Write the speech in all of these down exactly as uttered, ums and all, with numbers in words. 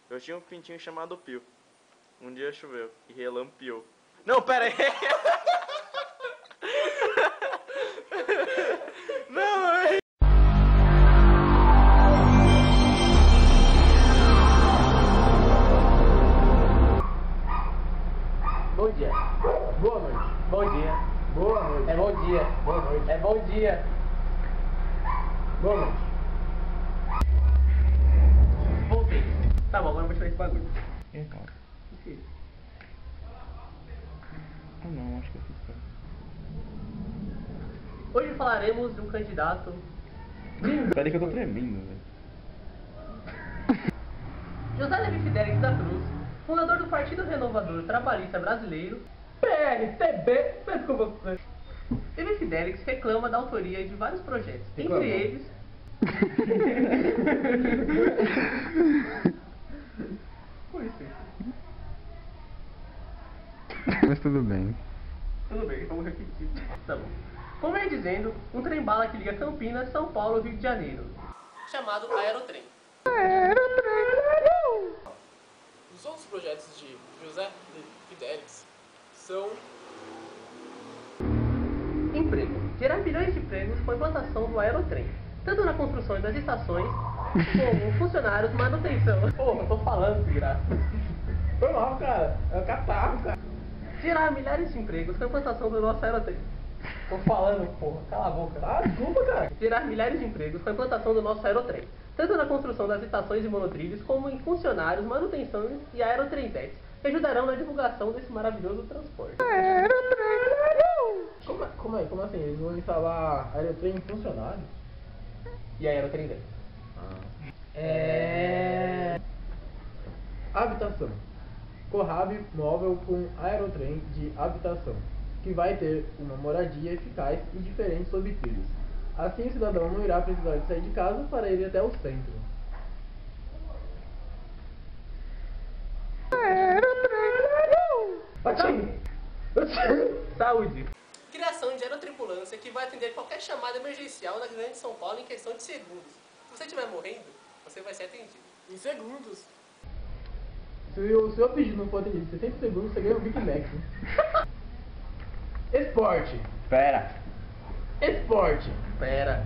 Eu tinha um pintinho chamado Pio. Um dia choveu e relampiou. Não, pera aí! Não, aí! Bom dia. Boa noite. Bom dia. Boa noite. É bom dia. Boa noite. É bom dia. Boa noite. Voltei. Tá bom, agora eu vou tirar esse bagulho. É, cara. O que? Ah, não, acho que eu fiz certo. Hoje falaremos de um candidato. Peraí que eu tô tremendo, velho. José Levi Fidelix da Cruz, fundador do Partido Renovador Trabalhista Brasileiro, P R T B. Levi Fidelix reclama da autoria de vários projetos, Reclamou. entre eles. Com licença. Mas tudo bem. Tudo bem, vamos repetir. Tá bom. Como vem dizendo, um trem-bala que liga Campinas, São Paulo e Rio de Janeiro, chamado Aerotrem. Os outros projetos de José Fidelix são Emprego. Gerar milhões de empregos com a implantação do Aerotrem, tanto na construção das estações, como funcionários, manutenção. Porra, eu tô falando, de graça. Foi mal, cara. É o catarro, cara. Gerar milhares de empregos com a implantação do nosso Aerotrem. Tô falando, porra, cala a boca. Ah, desculpa, cara. Gerar milhares de empregos com a implantação do nosso Aerotrem, tanto na construção das estações e monotrilhos, como em funcionários, manutenção e aerotrensetes, que ajudarão na divulgação desse maravilhoso transporte. Como, como é? Como assim? Eles vão instalar aerotrem em funcionários? E aerotrensetes. É... Habitação. Cohab móvel com aerotrem de habitação, que vai ter uma moradia eficaz e diferente sob trilhos. Assim o cidadão não irá precisar de sair de casa para ir até o centro. Saúde. Criação de aerotripulância que vai atender qualquer chamada emergencial na Grande São Paulo em questão de segundos. Se você estiver morrendo, você vai ser atendido. em segundos. Se o seu pedido não for atendido em sessenta segundos, você ganha um Big Mac. Esporte. Pera. Esporte. Pera.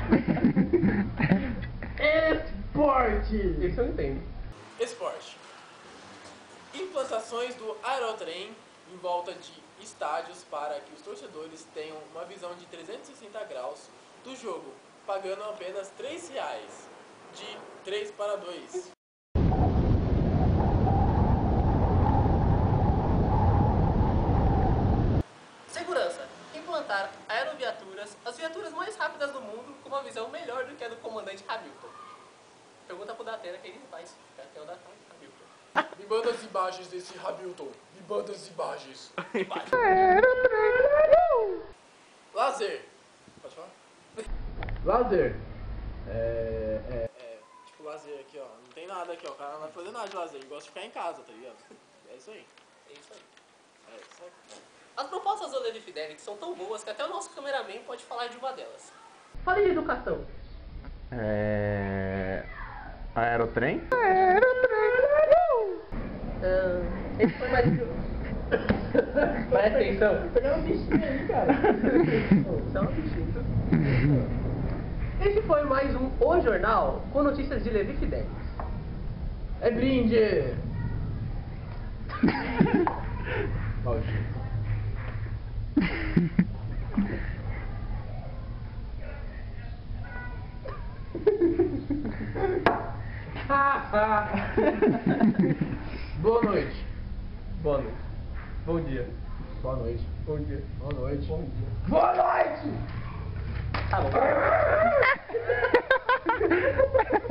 Esporte. Isso eu entendo. Esporte. Implantações do Aerotrem em volta de estádios para que os torcedores tenham uma visão de trezentos e sessenta graus do jogo, pagando apenas três reais, de três para dois. Segurança. Implantar aeroviaturas, as viaturas mais rápidas do mundo, com uma visão melhor do que a do comandante Hamilton. Pergunta pro Datena que ele faz. Até o Datena Hamilton. Me manda as imagens desse Hamilton. Me manda as imagens. Lazer. Pode falar? Lazer. É, é, É, tipo lazer aqui, ó. Não tem nada aqui, ó. O cara não vai fazer nada de lazer. Ele gosta de ficar em casa, tá ligado? É isso aí. É isso aí. É isso aí. As propostas do Levi Fidelix são tão boas que até o nosso cameraman pode falar de uma delas. Fale de educação. É... Aerotrem? Ah, esse foi mais... Presta atenção. Pegar um bichinho aí, cara. Só um bichinho. Esse foi mais um O Jornal com notícias de Levi Fidelix. É brinde. Maldito. Boa noite. Boa noite. Bom dia. Boa noite. Bom dia. Boa noite. Bom dia. Boa noite! Tá bom.